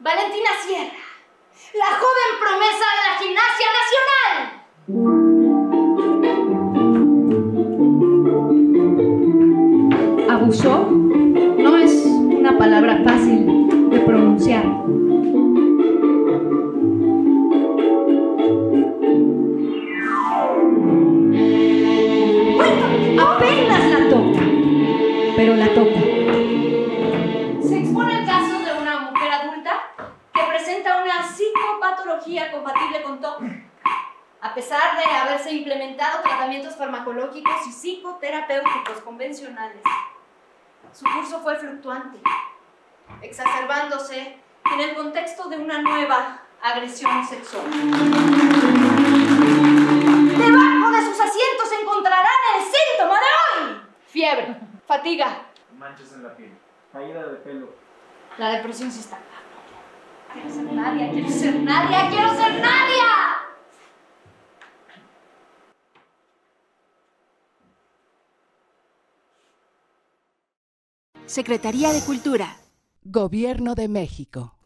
Valentina Sierra, la joven promesa de la gimnasia nacional. Abusó no es una palabra fácil de pronunciar. Apenas la toca, pero la toca. Se expone el caso de una mujer adulta que presenta una psicopatología compatible con TOC, a pesar de haberse implementado tratamientos farmacológicos y psicoterapéuticos convencionales. Su curso fue fluctuante, exacerbándose en el contexto de una nueva agresión sexual. Debajo de sus asientos encontrarán el síntoma de hoy: fiebre, fatiga, manchas en la piel, caída de pelo. La depresión sí está acá. Quiero ser Nadia, quiero ser Nadia, quiero ser Nadia. Secretaría de Cultura. Gobierno de México.